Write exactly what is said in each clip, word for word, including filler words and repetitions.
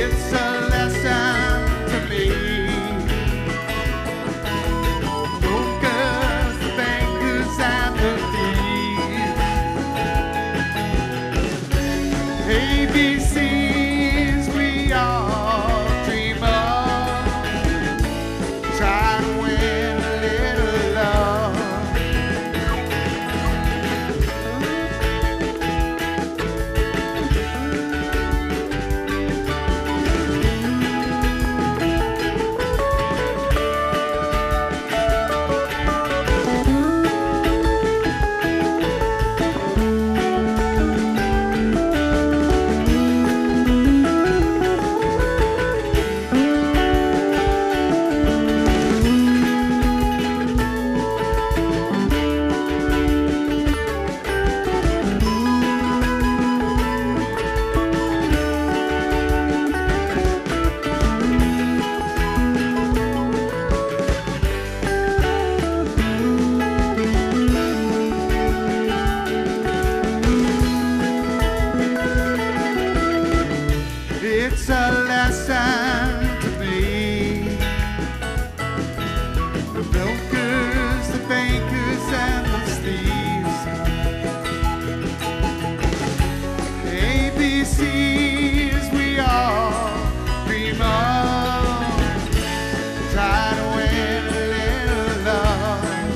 It's a lesson to me. Brokers, the bankers, and the thieves. A B Cs we all dream of. Try to win a little love. It's a lesson to me. The milkers, the bankers, and the thieves. A B Cs we all dream of. Try to win a little love.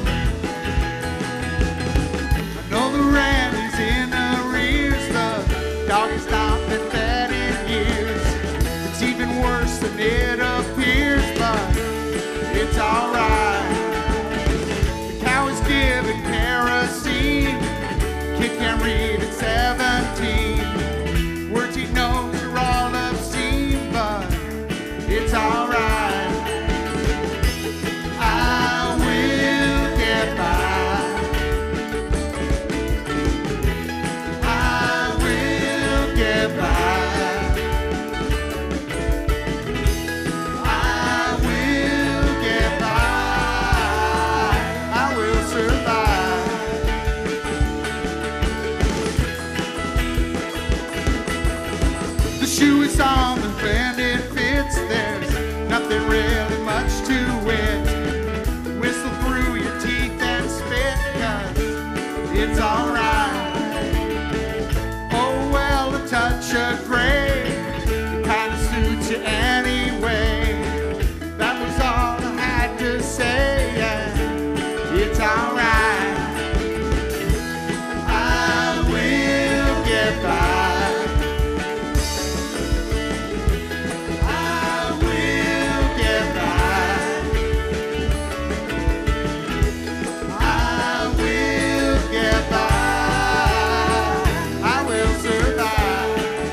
I know the rent is in arrears. The dog is not been fed in years. It's even worse than it appears, but it's alright. The cow is given kerosene. Kid can't read at seventeen. Words he knows are all obscene, but it's alright. I will get by. I will get by. I will get by. I will survive. The shoe is on the bend, it fits. There's nothing really much to it. Whistle through your teeth and spit, 'cause it's alright. Oh well, a touch of gray, it kinda suits you anyway. That was all I had to say, yeah. It's alright. I will get by. I will get by. I will get by. I will survive.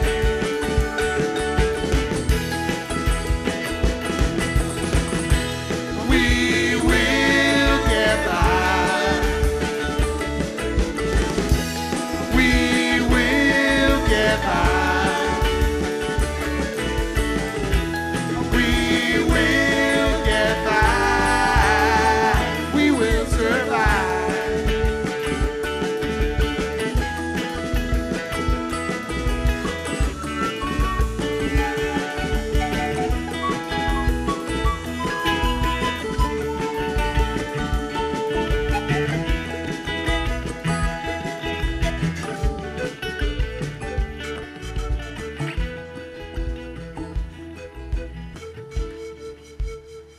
We will get by. We will get by. We will get by. We will survive.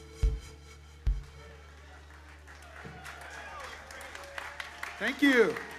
Thank you.